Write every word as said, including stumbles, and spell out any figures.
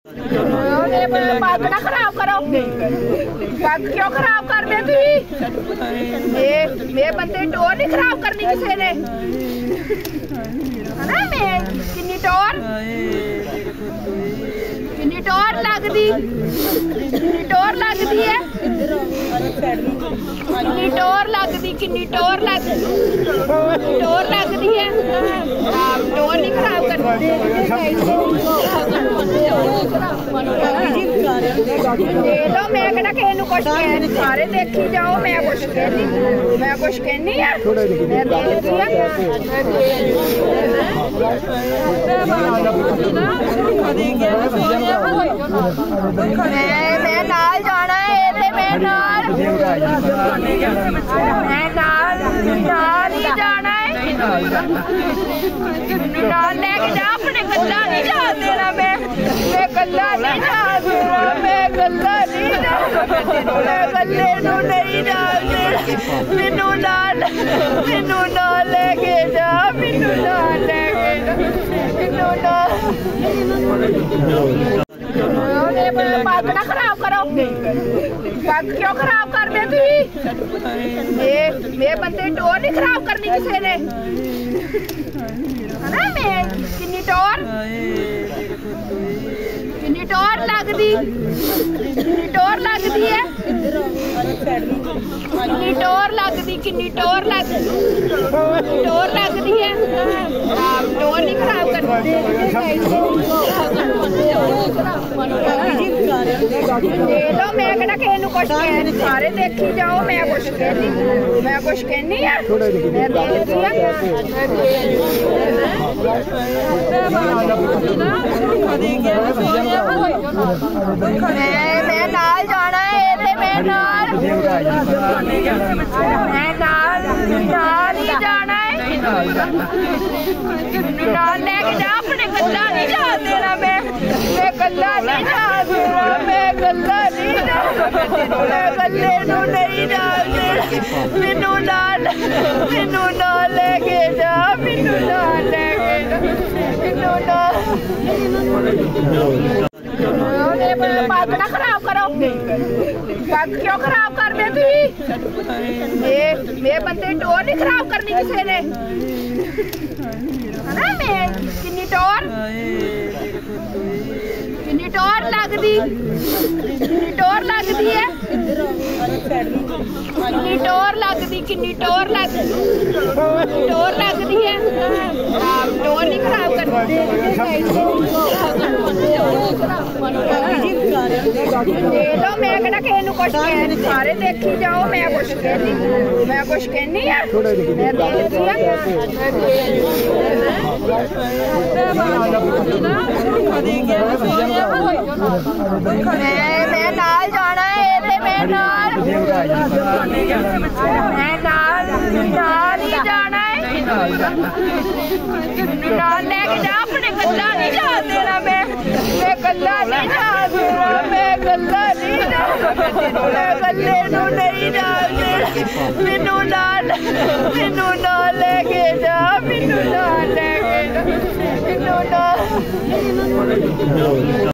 पग ना खराब करो, पग क्यों खराब कर दे तुम? मेरे बंदे टोर नहीं खराब करनी किसी ने, है ना? मैं किन्नी टोर किन्नी टोर लगदी किन्नी टोर लगदी है किन्नी टोर लगदी किन्नी टोर लगदी टोर लगदी है। टोर नहीं खराब करनी। दे दो, मैं कहना किसी नूं कुछ कह सारे देखी जाओ, मैं कुछ कहनी मैं कुछ कहनी है मैं दे दी मैं मैं नाल जाना है ते मैं नाल मैं नाल नाल ही जाना है, नाल लेके जा अपने गल्ला नहीं जा देना, मैं मैं गल्ला नहीं जा देना, मैं गल्ला नहीं जा मैं गल्ले नूं नहीं जा देना, मैनू नाल मैनू नाल लेके जा, मैनू नाल लेके जा, मैनू नाल पग ना खराब करो, पग क्यों खराब कर दे तुम? मेरे बंदे टोर नहीं खराब करनी किसी ने, है ना? मैं किन्नी टोर किन्नी टोर लगदी किन्नी टोर लगदी है किन्नी टोर लगदी किन्नी टोर लगदी टोर लगदी है। टोर नहीं खराब करनी। दे दो, मैं कहना किसी नूं कुछ कह सारे देखी जाओ, मैं कुछ कहनी मैं कुछ कहनी है मैं दे दी मैं मैं नाल जाना है ते मैं नाल मैं नाल नाल ही जाना है, नाल लेके जा अपने गल्ला नहीं जा देना, मैं मैं गल्ला नहीं जा देना, मैं गल्ला नहीं जा मैं गल्ले नूं नहीं जा देना, मैनू नाल मैनू नाल लेके जा, मैनू नाल लेके जा, मैनू नाल पग ना खराब करो, पग क्यों खराब कर दे तुम? मेरे बंदे टोर नहीं खराब करनी किसी ने, है ना? मैं किन्नी टोर किन्नी टोर लगदी किन्नी टोर लगदी है किन्नी टोर लगदी किन्नी टोर लगदी टोर लगदी है। टोर नहीं खराब करनी। दे दो, मैं कहना किसी नूं कुछ कह सारे देखी जाओ, मैं कुछ कहनी मैं कुछ कहनी है मैं दे दी मैं मैं नाल जाना है ते मैं नाल मैं नाल नाल ही जाना है, नाल लेके जा अपने गल्ला नहीं जा देना, मैं मैं गल्ला नहीं जा देना, मैं गल्ला नहीं जा मैं गल्ले नूं नहीं जा देना, मैनू नाल मैनू नाल लेके जा, मैनू नाल लेके जा, मैनू नाल